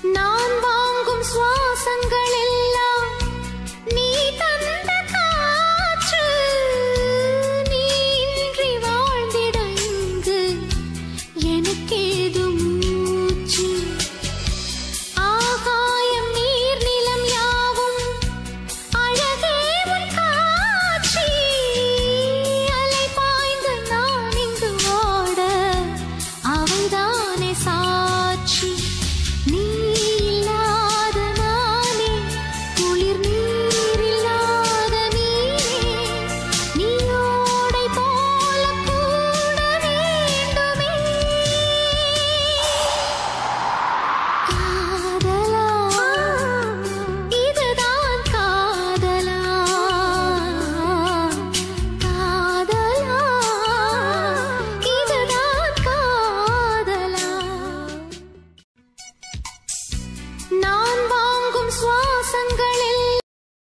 நான் வாங்கும் சுவாசங்கள் எல்லாம் நீ தந்த காற்று. நீ இன்றி வாழ்ந்திட இங்கு எனக்கேது மூச்சு. ஆகாயம் நீர் நிலம் யாவும் அழகே உன் காட்சி. அலை பாய்ந்து நான் இங்கு ஓட அவைதானே சாட்சி. நீ இல்லாத நானே, குளிர் நீர் இல்லாத நீனே, நீயோடை போல கூட வேண்டுமே. காதலா, இதுதான் காதலா, காதலா, இதுதான் காதலா. நான் வாங்கும் சுவாசங்கள்